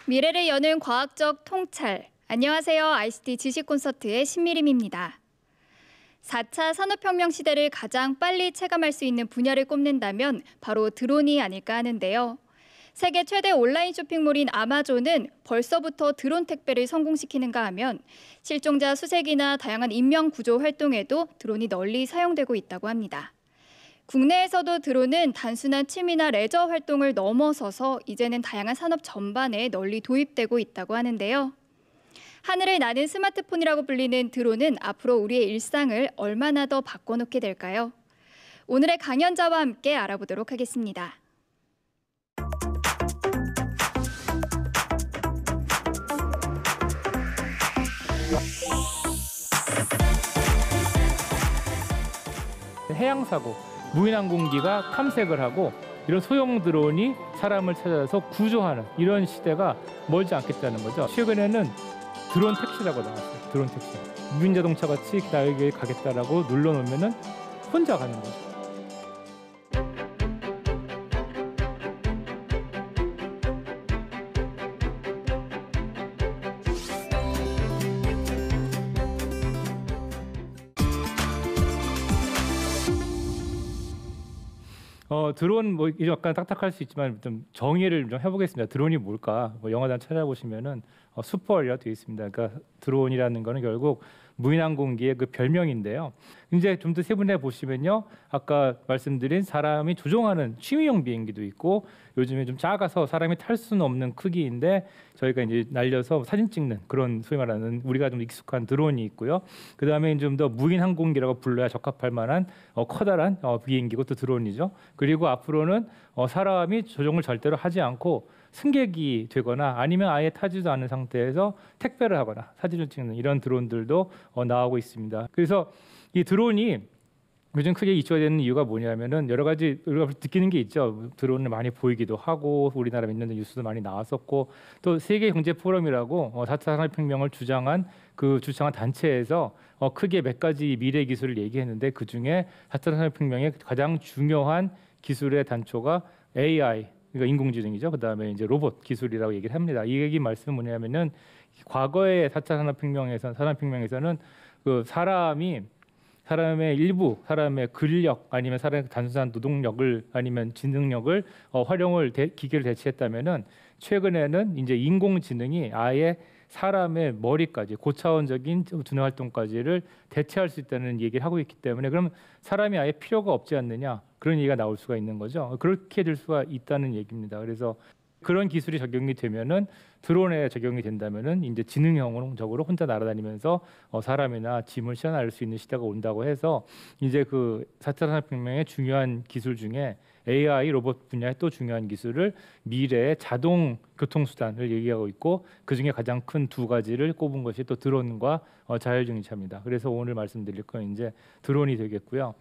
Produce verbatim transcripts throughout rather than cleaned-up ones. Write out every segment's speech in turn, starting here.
미래를 여는 과학적 통찰. 안녕하세요. 아이씨티 지식 콘서트의 신미림입니다. 사 차 산업혁명 시대를 가장 빨리 체감할 수 있는 분야를 꼽는다면 바로 드론이 아닐까 하는데요. 세계 최대 온라인 쇼핑몰인 아마존은 벌써부터 드론 택배를 성공시키는가 하면 실종자 수색이나 다양한 인명 구조 활동에도 드론이 널리 사용되고 있다고 합니다. 국내에서도 드론은 단순한 취미나 레저 활동을 넘어서서 이제는 다양한 산업 전반에 널리 도입되고 있다고 하는데요. 하늘을 나는 스마트폰이라고 불리는 드론은 앞으로 우리의 일상을 얼마나 더 바꿔놓게 될까요? 오늘의 강연자와 함께 알아보도록 하겠습니다. 해양사고, 무인항공기가 탐색을 하고 이런 소형 드론이 사람을 찾아서 구조하는 이런 시대가 멀지 않겠다는 거죠. 최근에는 드론 택시라고 나왔어요. 드론 택시. 무인자동차 같이 나에게 가겠다라고 눌러놓으면 혼자 가는 거죠. 어, 드론 뭐 약간 딱딱할 수 있지만 좀 정의를 좀 해보겠습니다. 드론이 뭘까? 뭐 영화단 찾아보시면은 어, 슈퍼얼이라 되어 있습니다. 그러니까 드론이라는 거는 결국 무인항공기의 그 별명인데요. 이제 좀 더 세분해 보시면요, 아까 말씀드린 사람이 조종하는 취미용 비행기도 있고, 요즘에 좀 작아서 사람이 탈 수는 없는 크기인데 저희가 이제 날려서 사진 찍는 그런 소위 말하는 우리가 좀 익숙한 드론이 있고요. 그 다음에 좀 더 무인항공기라고 불러야 적합할 만한 어, 커다란 어, 비행기고 또 드론이죠. 그리고 앞으로는 어, 사람이 조종을 절대로 하지 않고 승객이 되거나 아니면 아예 타지도 않은 상태에서 택배를 하거나 사진을 찍는 이런 드론들도 어, 나오고 있습니다. 그래서 이 드론이 요즘 크게 이슈가 되는 이유가 뭐냐면은 여러 가지 우리가 느끼는 게 있죠. 드론을 많이 보이기도 하고 우리나라 있는 뉴스도 많이 나왔었고, 또 세계 경제 포럼이라고 어, 사 차 산업혁명을 주장한 그 주장한 단체에서 어, 크게 몇 가지 미래 기술을 얘기했는데 그 중에 사 차 산업혁명의 가장 중요한 기술의 단초가 에이아이, 그러니까 인공지능이죠. 그 다음에 이제 로봇 기술이라고 얘기를 합니다. 이 얘기 말씀은 뭐냐면은 과거의 사 차 산업혁명에서 산업혁명에서는 그 사람이 사람의 일부, 사람의 근력 아니면 사람의 단순한 노동력을 아니면 지능력을 어, 활용을 대, 기계를 대체했다면은 최근에는 이제 인공지능이 아예 사람의 머리까지 고차원적인 두뇌 활동까지를 대체할 수 있다는 얘기를 하고 있기 때문에 그럼 사람이 아예 필요가 없지 않느냐, 그런 얘기가 나올 수가 있는 거죠. 그렇게 될 수가 있다는 얘기입니다. 그래서 그런 기술이 적용이 되면은 드론에 적용이 된다면은 이제 지능형적으로 혼자 날아다니면서 어, 사람이나 짐을 실어날 수 있는 시대가 온다고 해서 이제 그 사 차 산업혁명의 중요한 기술 중에 에이아이 로봇 분야의 또 중요한 기술을 미래의 자동 교통수단을 얘기하고 있고, 그 중에 가장 큰 두 가지를 꼽은 것이 또 드론과 어, 자율주행차입니다. 그래서 오늘 말씀드릴 건 이제 드론이 되겠고요.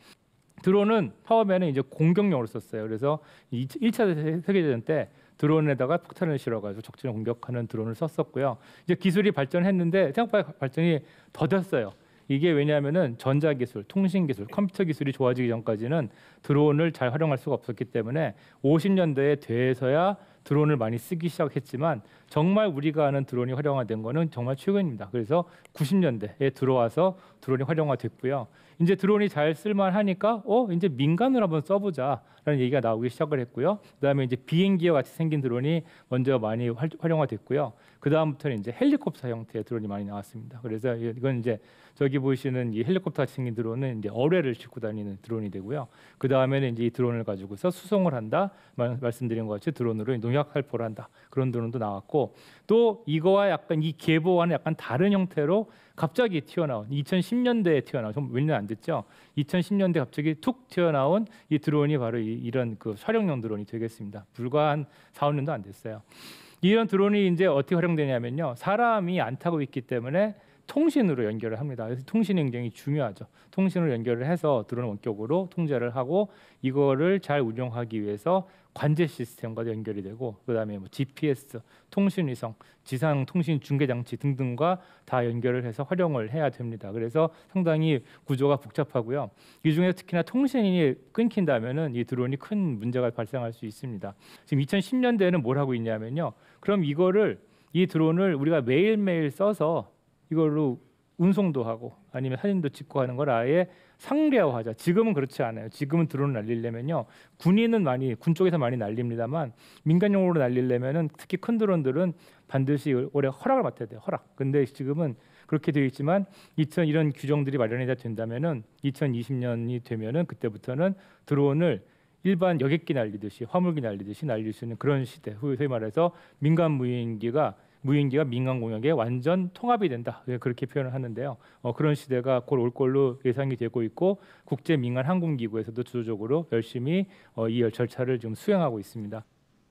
드론은 처음에는 이제 공격용으로 썼어요. 그래서 일 차 세계대전 때 드론에다가 폭탄을 실어가지고 적진을 공격하는 드론을 썼었고요. 이제 기술이 발전했는데 생각보다 발전이 더뎠어요. 이게 왜냐하면은 전자기술, 통신기술, 컴퓨터 기술이 좋아지기 전까지는 드론을 잘 활용할 수가 없었기 때문에 오십 년대에 돼서야 드론을 많이 쓰기 시작했지만 정말 우리가 아는 드론이 활용화된 거는 정말 최근입니다. 그래서 구십 년대에 들어와서 드론이 활용화됐고요. 이제 드론이 잘 쓸만하니까 어 이제 민간으로 한번 써보자라는 얘기가 나오기 시작을 했고요. 그다음에 이제 비행기와 같이 생긴 드론이 먼저 많이 활, 활용화됐고요. 그 다음부터는 이제 헬리콥터 형태의 드론이 많이 나왔습니다. 그래서 이건 이제 저기 보시는 이 헬리콥터 같이 생긴 드론은 이제 어뢰를 싣고 다니는 드론이 되고요. 그 다음에는 이제 이 드론을 가지고서 수송을 한다, 말, 말씀드린 것 같이 드론으로 농약 살포를 한다, 그런 드론도 나왔고, 또 이거와 약간 이 계보와는 약간 다른 형태로 갑자기 튀어나온 이천십 년대에 튀어나온, 좀 몇 년 안 됐죠. 이천십 년대 갑자기 툭 튀어나온 이 드론이 바로 이, 이런 그 촬영용 드론이 되겠습니다. 불과 한 사, 오 년도 안 됐어요. 이런 드론이 이제 어떻게 활용되냐면요, 사람이 안 타고 있기 때문에 통신으로 연결을 합니다. 그래서 통신이 굉장히 중요하죠. 통신으로 연결을 해서 드론 원격으로 통제를 하고 이거를 잘 운영하기 위해서 관제 시스템과도 연결이 되고, 그다음에 뭐 지피에스, 통신위성, 지상 통신 중계 장치 등등과 다 연결을 해서 활용을 해야 됩니다. 그래서 상당히 구조가 복잡하고요. 이 중에 특히나 통신이 끊긴다면은 이 드론이 큰 문제가 발생할 수 있습니다. 지금 이천십 년대에는 뭘 하고 있냐면요, 그럼 이거를 이 드론을 우리가 매일매일 써서 이걸로 운송도 하고 아니면 사진도 찍고 하는 걸 아예 상대화하자. 지금은 그렇지 않아요. 지금은 드론을 날리려면요, 군인은 많이 군 쪽에서 많이 날립니다만 민간용으로 날리려면은 특히 큰 드론들은 반드시 올해 허락을 받아야 돼요. 허락. 근데 지금은 그렇게 되어 있지만 이천 이런 규정들이 마련이 된다면은 이천이십 년이 되면은 그때부터는 드론을 일반 여객기 날리듯이 화물기 날리듯이 날릴 수 있는 그런 시대. 소위 말해서 민간 무인기가 무인기가 민간 공역에 완전 통합이 된다. 그렇게 표현을 하는데요. 어, 그런 시대가 곧 올 걸로 예상이 되고 있고 국제 민간 항공기구에서도 주도적으로 열심히 어, 이 절차를 좀 수행하고 있습니다.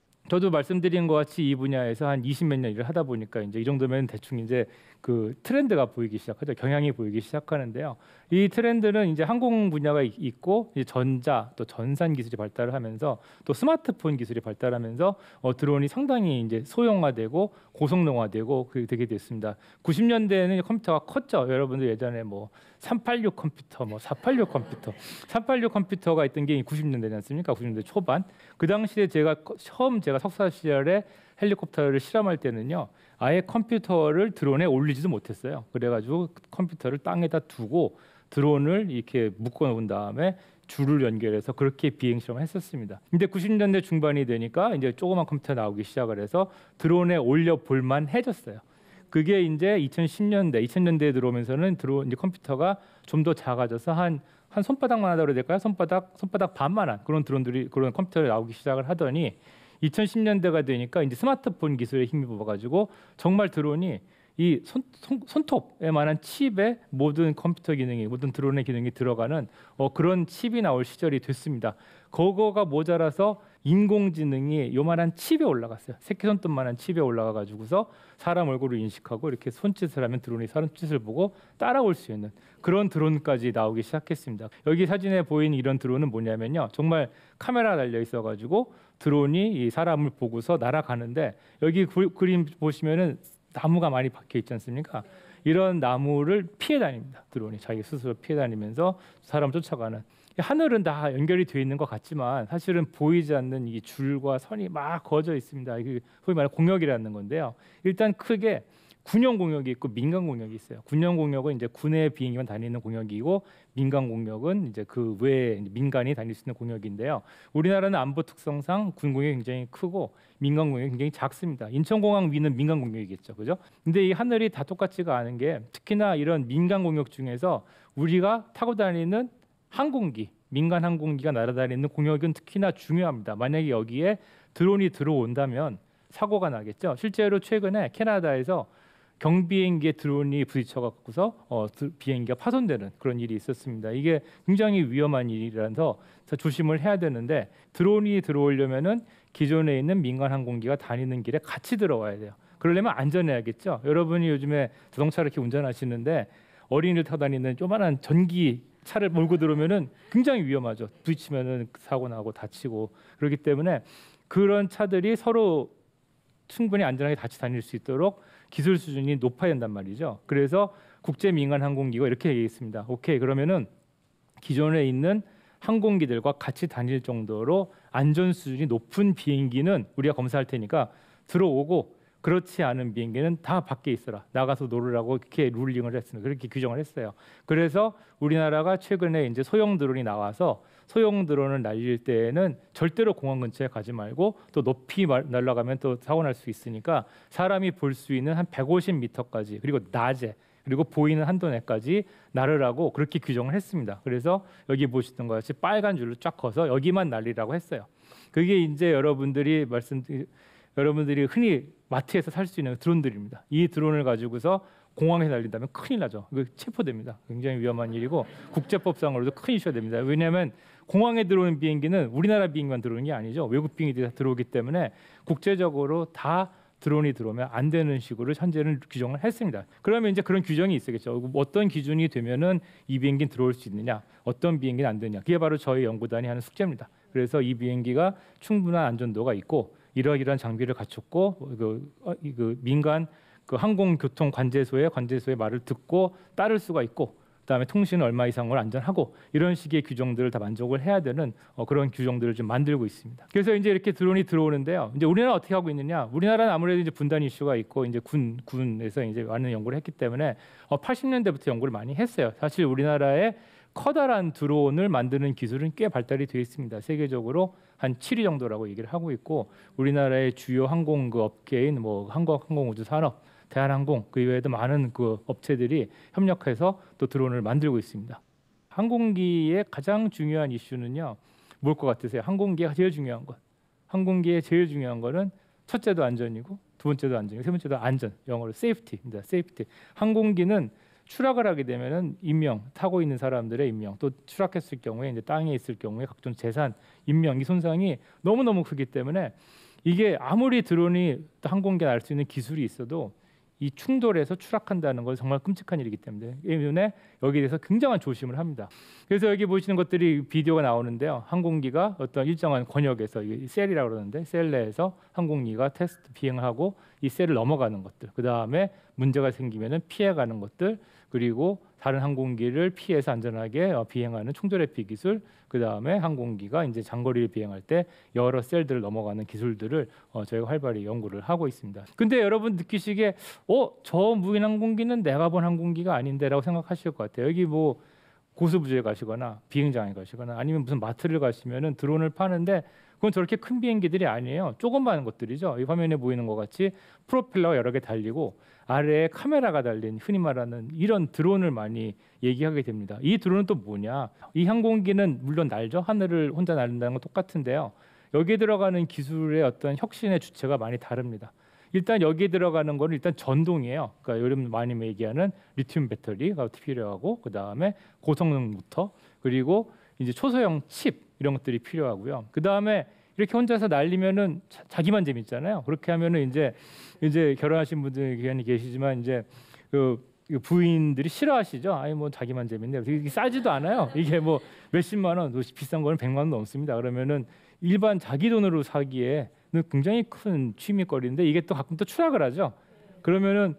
저도 말씀드린 것 같이 이 분야에서 한 이십 몇 년 일을 하다 보니까 이제 이 정도면 대충 이제 그 트렌드가 보이기 시작하죠. 경향이 보이기 시작하는데요. 이 트렌드는 이제 항공 분야가 있고 이제 전자 또 전산 기술이 발달을 하면서 또 스마트폰 기술이 발달하면서 어, 드론이 상당히 이제 소형화되고 고성능화되고 그렇게 되게 됐습니다. 구십 년대에는 컴퓨터가 컸죠. 여러분들 예전에 뭐 삼팔육 컴퓨터, 뭐 사팔육 컴퓨터, 삼팔육 컴퓨터가 있던 게 구십 년대지 않습니까? 구십 년대 초반. 그 당시에 제가 처음 제가 석사 시절에 헬리콥터를 실험할 때는요, 아예 컴퓨터를 드론에 올리지도 못했어요. 그래가지고 컴퓨터를 땅에다 두고 드론을 이렇게 묶어놓은 다음에 줄을 연결해서 그렇게 비행 실험을 했었습니다. 근데 구십 년대 중반이 되니까 이제 조그만 컴퓨터 나오기 시작을 해서 드론에 올려 볼만 해졌어요. 그게 이제 이천십 년대, 이천 년대에 들어오면서는 드론 이제 컴퓨터가 좀 더 작아져서 한 한 손바닥만 하다 그래야 될까요? 손바닥 손바닥 반만한 그런 드론들이 그런 컴퓨터를 나오기 시작을 하더니 이천십 년대가 되니까 이제 스마트폰 기술에 힘입어 가지고 정말 드론이 이 손, 손, 손톱에 만한 칩에 모든 컴퓨터 기능이 모든 드론의 기능이 들어가는 어, 그런 칩이 나올 시절이 됐습니다. 그거가 모자라서 인공지능이 요만한 칩에 올라갔어요. 새끼손톱만한 칩에 올라가 가지고서 사람 얼굴을 인식하고 이렇게 손짓을 하면 드론이 사람 짓을 보고 따라올 수 있는 그런 드론까지 나오기 시작했습니다. 여기 사진에 보이는 이런 드론은 뭐냐면요, 정말 카메라 달려 있어 가지고 드론이 이 사람을 보고서 날아가는데 여기 그, 그림 보시면은 나무가 많이 박혀 있지 않습니까? 이런 나무를 피해 다닙니다. 드론이 자기 스스로 피해 다니면서 사람 쫓아가는. 하늘은 다 연결이 되어 있는 것 같지만 사실은 보이지 않는 이 줄과 선이 막 그어져 있습니다. 이게 소위 말해 공역이라는 건데요. 일단 크게 군용 공역이 있고 민간 공역이 있어요. 군용 공역은 이제 군의 비행기만 다니는 공역이고 민간 공역은 이제 그 외에 민간이 다닐 수 있는 공역인데요. 우리나라는 안보 특성상 군 공역이 굉장히 크고 민간 공역이 굉장히 작습니다. 인천공항 위는 민간 공역이겠죠, 그죠? 근데 이 하늘이 다 똑같지가 않은 게 특히나 이런 민간 공역 중에서 우리가 타고 다니는 항공기, 민간 항공기가 날아다니는 공역은 특히나 중요합니다. 만약에 여기에 드론이 들어온다면 사고가 나겠죠. 실제로 최근에 캐나다에서 경비행기에 드론이 부딪혀 갖고서 어, 비행기가 파손되는 그런 일이 있었습니다. 이게 굉장히 위험한 일이라서 조심을 해야 되는데 드론이 들어오려면은 기존에 있는 민간 항공기가 다니는 길에 같이 들어와야 돼요. 그러려면 안전해야겠죠. 여러분이 요즘에 자동차를 이렇게 운전하시는데 어린이를 타고 다니는 조그만한 전기 차를 몰고 들어오면은 굉장히 위험하죠. 부딪히면은 사고 나고 다치고 그렇기 때문에 그런 차들이 서로 충분히 안전하게 같이 다닐 수 있도록 기술 수준이 높아야 된단 말이죠. 그래서 국제 민간 항공기가 이렇게 얘기했습니다. 오케이, 그러면은 기존에 있는 항공기들과 같이 다닐 정도로 안전 수준이 높은 비행기는 우리가 검사할 테니까 들어오고 그렇지 않은 비행기는 다 밖에 있어라. 나가서 놀으라고 이렇게 룰링을 했습니다. 그렇게 규정을 했어요. 그래서 우리나라가 최근에 이제 소형 드론이 나와서 소형 드론을 날릴 때에는 절대로 공항 근처에 가지 말고 또 높이 날아가면 또 사고 날 수 있으니까 사람이 볼 수 있는 한 백오십 미터까지 그리고 낮에 그리고 보이는 한도 내까지 날으라고 그렇게 규정을 했습니다. 그래서 여기 보시던 것 같이 빨간 줄로 쫙 커서 여기만 날리라고 했어요. 그게 이제 여러분들이 말씀 여러분들이 흔히 마트에서 살 수 있는 드론들입니다. 이 드론을 가지고서 공항에 날린다면 큰일 나죠. 이거 체포됩니다. 굉장히 위험한 일이고 국제법상으로도 큰 이슈가 됩니다. 왜냐하면 공항에 들어오는 비행기는 우리나라 비행기만 들어오는 게 아니죠. 외국 비행기들이 다 들어오기 때문에 국제적으로 다 드론이 들어오면 안 되는 식으로 현재는 규정을 했습니다. 그러면 이제 그런 규정이 있겠죠. 어떤 기준이 되면은 이 비행기는 들어올 수 있느냐, 어떤 비행기는 안 되느냐. 그게 바로 저희 연구단이 하는 숙제입니다. 그래서 이 비행기가 충분한 안전도가 있고 이러이러한 장비를 갖췄고 그, 어, 그 민간 그 항공교통 관제소의 관제소의 말을 듣고 따를 수가 있고 그다음에 통신은 얼마 이상으로 안전하고 이런 식의 규정들을 다 만족을 해야 되는 어, 그런 규정들을 좀 만들고 있습니다. 그래서 이제 이렇게 드론이 들어오는데요. 이제 우리나라 어떻게 하고 있느냐? 우리나라는 아무래도 이제 분단 이슈가 있고 이제 군 군에서 이제 많은 연구를 했기 때문에 어, 팔십 년대부터 연구를 많이 했어요. 사실 우리나라에 커다란 드론을 만드는 기술은 꽤 발달이 되어 있습니다. 세계적으로 한 칠 위 정도라고 얘기를 하고 있고 우리나라의 주요 항공 그 업계인 뭐 한국항공우주산업, 대한항공 그 이외에도 많은 그 업체들이 협력해서 또 드론을 만들고 있습니다. 항공기의 가장 중요한 이슈는요. 뭘 것 같으세요? 항공기가 제일 중요한 것. 항공기의 제일 중요한 거는 첫째도 안전이고 두 번째도 안전이고 세 번째도 안전. 영어로 safety입니다. safety. 항공기는 추락을 하게 되면은 인명, 타고 있는 사람들의 인명, 또 추락했을 경우에 이제 땅에 있을 경우에 각종 재산, 인명 이 손상이 너무 너무 크기 때문에 이게 아무리 드론이 항공기에 날 수 있는 기술이 있어도 이 충돌해서 추락한다는 건 정말 끔찍한 일이기 때문에 때문에 여기에 대해서 굉장한 조심을 합니다. 그래서 여기 보시는 것들이 비디오가 나오는데요. 항공기가 어떤 일정한 권역에서 이 셀이라고 그러는데 셀 내에서 항공기가 테스트 비행하고 이 셀을 넘어가는 것들, 그 다음에 문제가 생기면은 피해가는 것들, 그리고 다른 항공기를 피해서 안전하게 비행하는 충돌 회피 기술, 그 다음에 항공기가 이제 장거리를 비행할 때 여러 셀들을 넘어가는 기술들을 어, 저희가 활발히 연구를 하고 있습니다. 근데 여러분 느끼시기에 어, 저 무인 항공기는 내가 본 항공기가 아닌데라고 생각하실 것 같아요. 여기 뭐 고수부지에 가시거나 비행장에 가시거나 아니면 무슨 마트를 가시면은 드론을 파는데 그건 저렇게 큰 비행기들이 아니에요. 조그마한 것들이죠. 이 화면에 보이는 것 같이 프로펠러가 여러 개 달리고 아래에 카메라가 달린 흔히 말하는 이런 드론을 많이 얘기하게 됩니다. 이 드론은 또 뭐냐? 이 항공기는 물론 날죠. 하늘을 혼자 날린다는 건 똑같은데요. 여기에 들어가는 기술의 어떤 혁신의 주체가 많이 다릅니다. 일단 여기에 들어가는 거는 일단 전동이에요. 그러니까 여러분 많이 얘기하는 리튬 배터리가 필요하고 그 다음에 고성능 모터 그리고 이제 초소형 칩 이런 것들이 필요하고요. 그 다음에 이렇게 혼자서 날리면은 자, 자기만 재밌잖아요. 그렇게 하면은 이제 이제 결혼하신 분들이 계시지만 이제 그 부인들이 싫어하시죠. 아니 뭐 자기만 재밌네요. 이게 싸지도 않아요. 이게 뭐 몇십만 원, 비싼 거는 백만 원 넘습니다. 그러면은 일반 자기 돈으로 사기에 굉장히 큰 취미거리인데 이게 또 가끔 또 추락을 하죠. 그러면은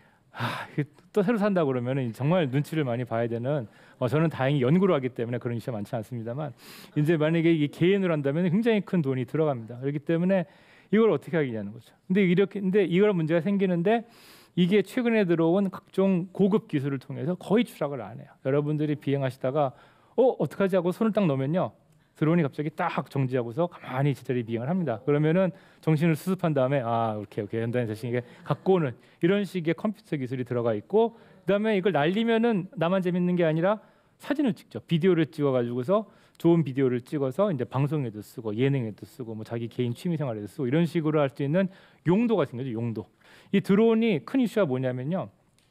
아, 또 새로 산다 그러면은 정말 눈치를 많이 봐야 되는. 어, 저는 다행히 연구를 하기 때문에 그런 이슈가 많지 않습니다만 이제 만약에 이게 개인으로 한다면 굉장히 큰 돈이 들어갑니다. 그렇기 때문에 이걸 어떻게 하겠냐는 거죠. 근데 이렇게 근데 이걸 문제가 생기는데 이게 최근에 들어온 각종 고급 기술을 통해서 거의 추락을 안 해요. 여러분들이 비행하시다가 어 어떡하지 하고 손을 딱 놓으면요. 드론이 갑자기 딱 정지하고서 가만히 제자리 비행을 합니다. 그러면은 정신을 수습한 다음에 아 오케이 오케이 연단의 자신에게 갖고 오는 이런 식의 컴퓨터 기술이 들어가 있고 그다음에 이걸 날리면은 나만 재밌는 게 아니라 사진을 찍죠. 비디오를 찍어가지고서 좋은 비디오를 찍어서 이제 방송에도 쓰고 예능에도 쓰고 뭐 자기 개인 취미생활에도 쓰고 이런 식으로 할 수 있는 용도가 생겨죠. 용도. 이 드론이 큰 이슈가 뭐냐면요.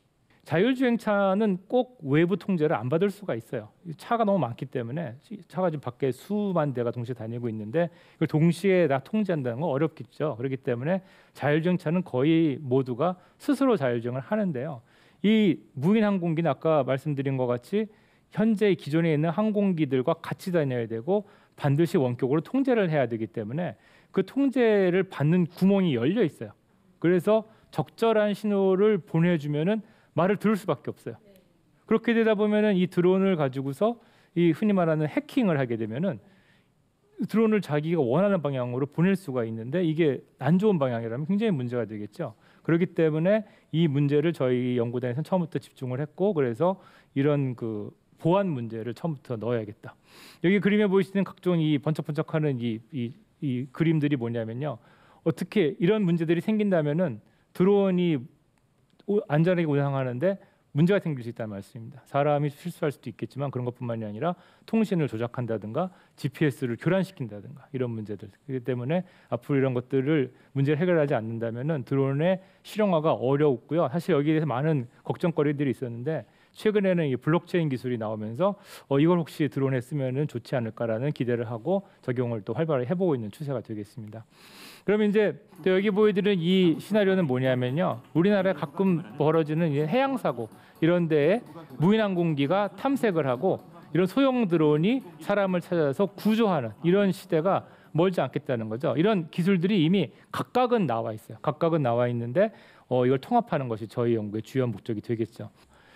자율주행차는 꼭 외부 통제를 안 받을 수가 있어요. 차가 너무 많기 때문에 차가 지금 밖에 수만 대가 동시에 다니고 있는데 이걸 동시에 다 통제한다는 건 어렵겠죠. 그렇기 때문에 자율주행차는 거의 모두가 스스로 자율주행을 하는데요. 이 무인 항공기는 아까 말씀드린 것 같이 현재 기존에 있는 항공기들과 같이 다녀야 되고 반드시 원격으로 통제를 해야 되기 때문에 그 통제를 받는 구멍이 열려 있어요. 그래서 적절한 신호를 보내주면은 말을 들을 수밖에 없어요. 그렇게 되다 보면은 이 드론을 가지고서 이 흔히 말하는 해킹을 하게 되면은 드론을 자기가 원하는 방향으로 보낼 수가 있는데 이게 안 좋은 방향이라면 굉장히 문제가 되겠죠. 그렇기 때문에 이 문제를 저희 연구단에서는 처음부터 집중을 했고 그래서 이런 그 보안 문제를 처음부터 넣어야겠다. 여기 그림에 보이시는 각종 이 번쩍번쩍하는 이, 이, 이 그림들이 뭐냐면요. 어떻게 이런 문제들이 생긴다면은 드론이 안전하게 운항하는데 문제가 생길 수 있다는 말씀입니다. 사람이 실수할 수도 있겠지만 그런 것뿐만이 아니라 통신을 조작한다든가 지피에스를 교란시킨다든가 이런 문제들. 그렇기 때문에 앞으로 이런 것들을 문제를 해결하지 않는다면은 드론의 실용화가 어렵고요. 사실 여기에 대해서 많은 걱정거리들이 있었는데 최근에는 이 블록체인 기술이 나오면서 어, 이걸 혹시 드론에 쓰면은 좋지 않을까라는 기대를 하고 적용을 또 활발히 해보고 있는 추세가 되겠습니다. 그러면 이제 또 여기 보여드리는 이 시나리오는 뭐냐면요. 우리나라에 가끔 벌어지는 해양 사고 이런 데에 무인 항공기가 탐색을 하고 이런 소형 드론이 사람을 찾아서 구조하는 이런 시대가 멀지 않겠다는 거죠. 이런 기술들이 이미 각각은 나와 있어요. 각각은 나와 있는데 어, 이걸 통합하는 것이 저희 연구의 주요 목적이 되겠죠.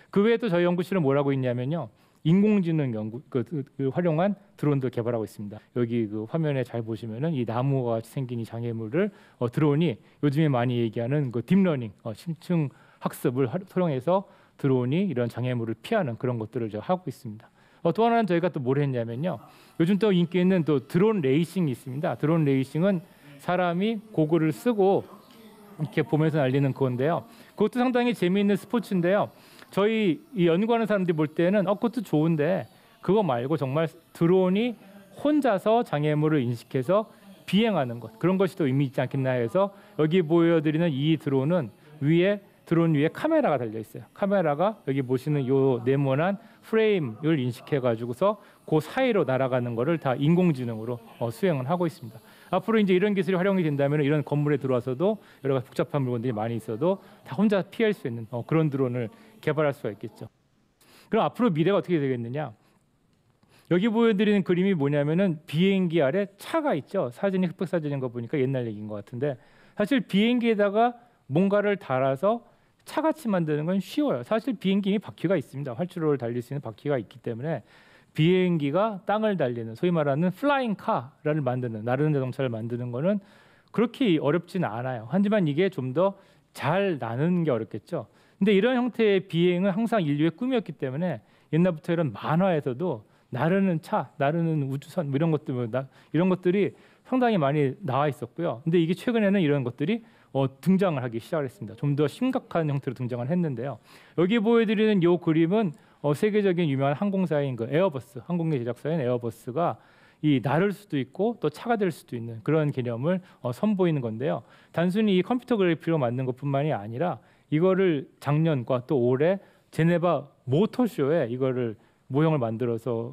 그 외에 또 저희 연구실은 뭐라고 있냐면요. 인공지능 연구 그, 그, 그 활용한 드론도 개발하고 있습니다. 여기 그 화면에 잘 보시면은 이 나무와 같이 생긴 이 장애물을 어, 드론이 요즘에 많이 얘기하는 그 딥러닝, 어, 심층 학습을 활용해서 드론이 이런 장애물을 피하는 그런 것들을 저 하고 있습니다. 어, 또 하나는 저희가 또 뭘 했냐면요. 요즘 또 인기 있는 또 드론 레이싱이 있습니다. 드론 레이싱은 사람이 고글을 쓰고 이렇게 보면서 날리는 건데요. 그것도 상당히 재미있는 스포츠인데요. 저희 이 연구하는 사람들이 볼 때는 어 그것도 좋은데 그거 말고 정말 드론이 혼자서 장애물을 인식해서 비행하는 것 그런 것이 더 의미 있지 않겠나 해서 여기 보여드리는 이 드론은 위에 드론 위에 카메라가 달려 있어요. 카메라가 여기 보시는 요 네모난 프레임을 인식해 가지고서 그 사이로 날아가는 거를 다 인공지능으로 어, 수행을 하고 있습니다. 앞으로 이제 이런 기술이 활용이 된다면 이런 건물에 들어와서도 여러 가지 복잡한 물건들이 많이 있어도 다 혼자 피할 수 있는 어, 그런 드론을 개발할 수가 있겠죠. 그럼 앞으로 미래가 어떻게 되겠느냐? 여기 보여드리는 그림이 뭐냐면은 비행기 아래 차가 있죠. 사진이 흑백 사진인 거 보니까 옛날 얘기인 것 같은데 사실 비행기에다가 뭔가를 달아서 차같이 만드는 건 쉬워요. 사실 비행기에 바퀴가 있습니다. 활주로를 달릴 수 있는 바퀴가 있기 때문에 비행기가 땅을 달리는 소위 말하는 플라잉 카를 만드는 나르는 자동차를 만드는 거는 그렇게 어렵지는 않아요. 하지만 이게 좀 더 잘 나는 게 어렵겠죠. 근데 이런 형태의 비행은 항상 인류의 꿈이었기 때문에 옛날부터 이런 만화에서도 나르는 차, 나르는 우주선 뭐 이런 것들 뭐 나, 이런 것들이 상당히 많이 나와 있었고요. 근데 이게 최근에는 이런 것들이 어, 등장을 하기 시작했습니다. 좀 더 심각한 형태로 등장을 했는데요. 여기 보여드리는 이 그림은 어, 세계적인 유명한 항공사인 그 에어버스, 항공기 제작사인 에어버스가 이 나를 수도 있고 또 차가 될 수도 있는 그런 개념을 어, 선보이는 건데요. 단순히 이 컴퓨터 그래픽으로 만든 것뿐만이 아니라 이거를 작년과 또 올해 제네바 모터쇼에 이거를 모형을 만들어서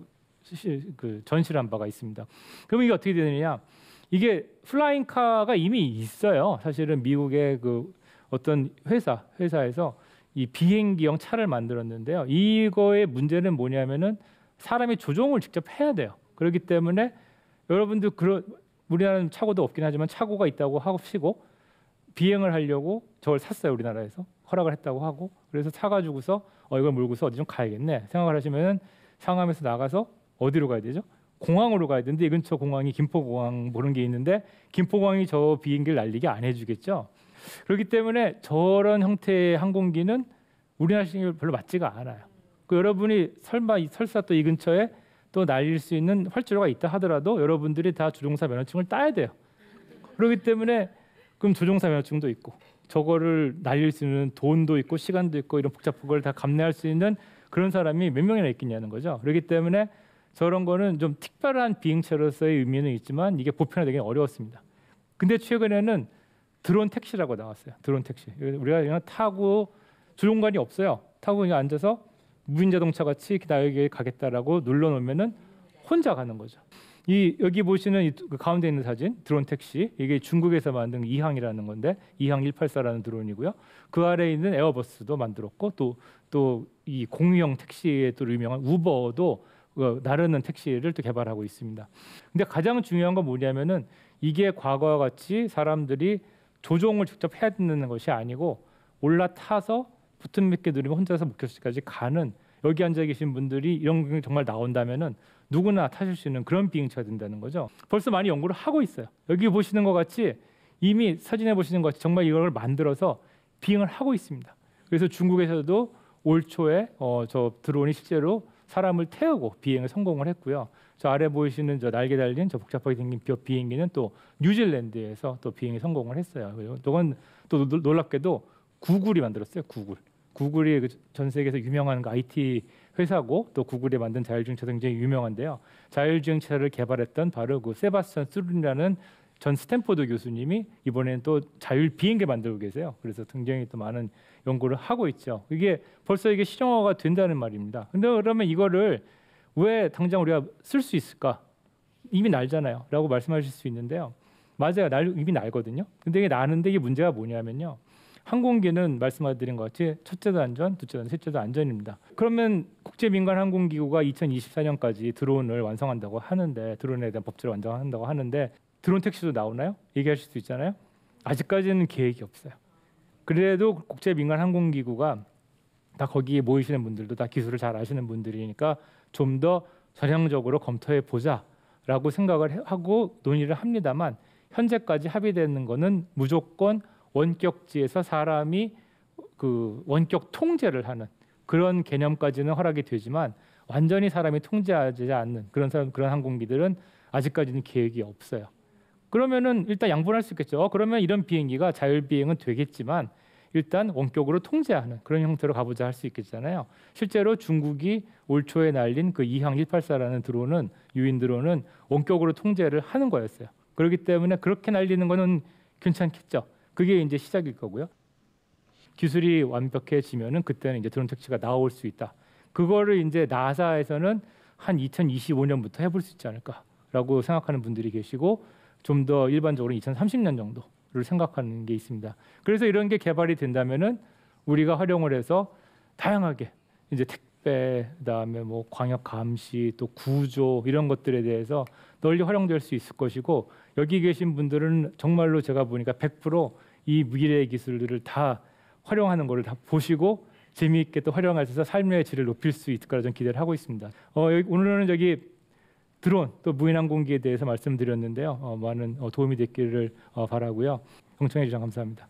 그 전시를 한 바가 있습니다. 그럼 이게 어떻게 되느냐? 이게 플라잉카가 이미 있어요. 사실은 미국의 그 어떤 회사 회사에서 이 비행기형 차를 만들었는데요. 이거의 문제는 뭐냐면은 사람이 조종을 직접 해야 돼요. 그렇기 때문에 여러분들 그런 우리나라는 차고도 없긴 하지만 차고가 있다고 하시고 비행을 하려고 저걸 샀어요. 우리나라에서 허락을 했다고 하고 그래서 사가지고서 어 이걸 몰고서 어디 좀 가야겠네 생각을 하시면은 상암에서 나가서 어디로 가야 되죠? 공항으로 가야 되는데 이 근처 공항이 김포공항 그런 게 있는데 김포공항이 저 비행기를 날리게 안 해주겠죠. 그렇기 때문에 저런 형태의 항공기는 우리나라 시행에 별로 맞지가 않아요. 그 여러분이 설마 설사 또 이 근처에 또 날릴 수 있는 활주로가 있다 하더라도 여러분들이 다 조종사 면허증을 따야 돼요. 그렇기 때문에 그럼 조종사 면허증도 있고 저거를 날릴 수 있는 돈도 있고 시간도 있고 이런 복잡한 걸 다 감내할 수 있는 그런 사람이 몇 명이나 있겠냐는 거죠. 그렇기 때문에 저런 거는 좀 특별한 비행체로서의 의미는 있지만 이게 보편화되기 어려웠습니다. 근데 최근에는 드론 택시라고 나왔어요. 드론 택시. 우리가 그냥 타고 조종관이 없어요. 타고 그냥 앉아서 무인 자동차 같이 나 여기 가겠다라고 눌러놓으면은 혼자 가는 거죠. 이 여기 보시는 이 가운데 있는 사진 드론 택시 이게 중국에서 만든 이항이라는 건데 이항 일팔사라는 드론이고요. 그 아래에 있는 에어버스도 만들었고 또 또 이 공유형 택시에 또 유명한 우버도 그 나르는 택시를 또 개발하고 있습니다. 근데 가장 중요한 건 뭐냐면은 이게 과거와 같이 사람들이 조종을 직접 해야 되는 것이 아니고 올라타서 버튼 몇 개 누르면 혼자서 목적지까지 가는 여기 앉아 계신 분들이 이런 게 정말 나온다면은 누구나 타실 수 있는 그런 비행차가 된다는 거죠. 벌써 많이 연구를 하고 있어요. 여기 보시는 것 같이 이미 사진에 보시는 것 같이 정말 이걸 만들어서 비행을 하고 있습니다. 그래서 중국에서도 올 초에 어, 저 드론이 실제로 사람을 태우고 비행을 성공을 했고요. 저 아래 보이시는 저 날개 달린 저 복잡하게 생긴 비행기는 또 뉴질랜드에서 또 비행에 성공을 했어요. 이건 또 놀랍게도 구글이 만들었어요. 구글. 구글이 전 세계에서 유명한 그 아이티 회사고 또 구글이 만든 자율주행차도 굉장히 유명한데요. 자율주행차를 개발했던 바로 그 세바스찬 스룬이라는 전 스탠포드 교수님이 이번에는 또 자율 비행기 만들고 계세요. 그래서 굉장히 또 많은 연구를 하고 있죠. 이게 벌써 이게 실용화가 된다는 말입니다. 근데 그러면 이거를 왜 당장 우리가 쓸 수 있을까? 이미 날잖아요. 라고 말씀하실 수 있는데요. 맞아요. 날, 이미 날거든요. 근데 이게 나는데 이게 문제가 뭐냐면요. 항공기는 말씀드린 것 같이 첫째도 안전, 둘째도 안전, 셋째도 안전입니다. 그러면 국제민간항공기구가 이천이십사 년까지 드론을 완성한다고 하는데 드론에 대한 법제를 완성한다고 하는데 드론 택시도 나오나요? 얘기하실 수 있잖아요. 아직까지는 계획이 없어요. 그래도 국제민간항공기구가 다 거기에 모이시는 분들도 다 기술을 잘 아시는 분들이니까 좀 더 전향적으로 검토해 보자라고 생각을 하고 논의를 합니다만 현재까지 합의되는 거는 무조건 원격지에서 사람이 그 원격 통제를 하는 그런 개념까지는 허락이 되지만 완전히 사람이 통제하지 않는 그런 사람 그런 항공기들은 아직까지는 계획이 없어요. 그러면은 일단 양분할 수 있겠죠. 어, 그러면 이런 비행기가 자율 비행은 되겠지만 일단 원격으로 통제하는 그런 형태로 가보자 할 수 있겠잖아요. 실제로 중국이 올 초에 날린 그 이항 일팔사라는 드론은 유인 드론은 원격으로 통제를 하는 거였어요. 그렇기 때문에 그렇게 날리는 거는 괜찮겠죠. 그게 이제 시작일 거고요. 기술이 완벽해지면은 그때는 이제 드론 택시가 나올 수 있다. 그거를 이제 나사에서는 한 이천이십오 년부터 해볼 수 있지 않을까라고 생각하는 분들이 계시고 좀 더 일반적으로 이천삼십 년 정도를 생각하는 게 있습니다. 그래서 이런 게 개발이 된다면은 우리가 활용을 해서 다양하게 이제 택배 그다음에 뭐 광역 감시 또 구조 이런 것들에 대해서 널리 활용될 수 있을 것이고 여기 계신 분들은 정말로 제가 보니까 백 퍼센트 이 미래의 기술들을 다 활용하는 거를 다 보시고 재미있게 또 활용하셔서 삶의 질을 높일 수 있을 거라 저는 기대를 하고 있습니다. 어, 여기, 오늘은 저기 드론 또 무인항공기에 대해서 말씀드렸는데요. 어, 많은 어, 도움이 됐기를 어, 바라고요. 경청해 주셔서 감사합니다.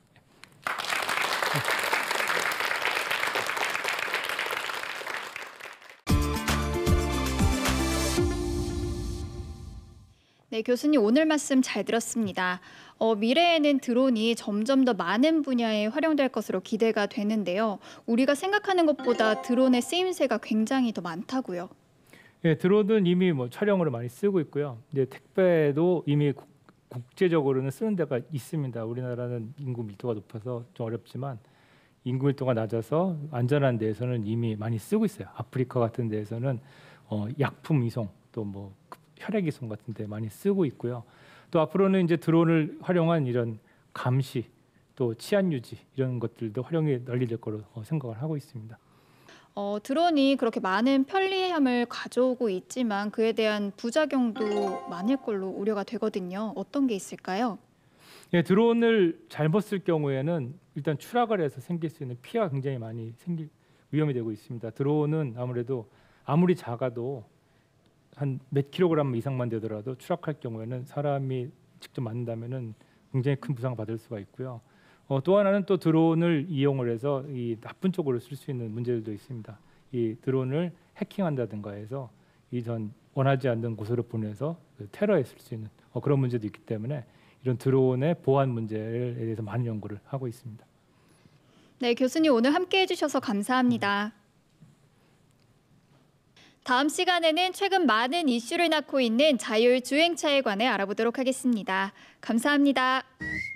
네, 교수님 오늘 말씀 잘 들었습니다. 어, 미래에는 드론이 점점 더 많은 분야에 활용될 것으로 기대가 되는데요. 우리가 생각하는 것보다 드론의 쓰임새가 굉장히 더 많다고요. 예, 드론은 이미 뭐 촬영으로 많이 쓰고 있고요. 이제 택배도 이미 국, 국제적으로는 쓰는 데가 있습니다. 우리나라는 인구 밀도가 높아서 좀 어렵지만 인구 밀도가 낮아서 안전한 데에서는 이미 많이 쓰고 있어요. 아프리카 같은 데에서는 어, 약품 이송 또 뭐 혈액 이송 같은 데 많이 쓰고 있고요. 또 앞으로는 이제 드론을 활용한 이런 감시 또 치안 유지 이런 것들도 활용이 널리 될 거로 생각을 하고 있습니다. 어, 드론이 그렇게 많은 편리함을 가져오고 있지만 그에 대한 부작용도 많을 걸로 우려가 되거든요. 어떤 게 있을까요? 예, 드론을 잘못 쓸 경우에는 일단 추락을 해서 생길 수 있는 피해가 굉장히 많이 생길 위험이 되고 있습니다. 드론은 아무래도 아무리 작아도 한 몇 킬로그램 이상만 되더라도 추락할 경우에는 사람이 직접 맞는다면은 굉장히 큰 부상을 받을 수가 있고요. 어, 또 하나는 또 드론을 이용을 해서 이 나쁜 쪽으로 쓸 수 있는 문제들도 있습니다. 이 드론을 해킹한다든가 해서 이 전 원하지 않는 곳으로 보내서 그 테러에 쓸 수 있는 어, 그런 문제도 있기 때문에 이런 드론의 보안 문제에 대해서 많은 연구를 하고 있습니다. 네, 교수님 오늘 함께해 주셔서 감사합니다. 다음 시간에는 최근 많은 이슈를 낳고 있는 자율주행차에 관해 알아보도록 하겠습니다. 감사합니다.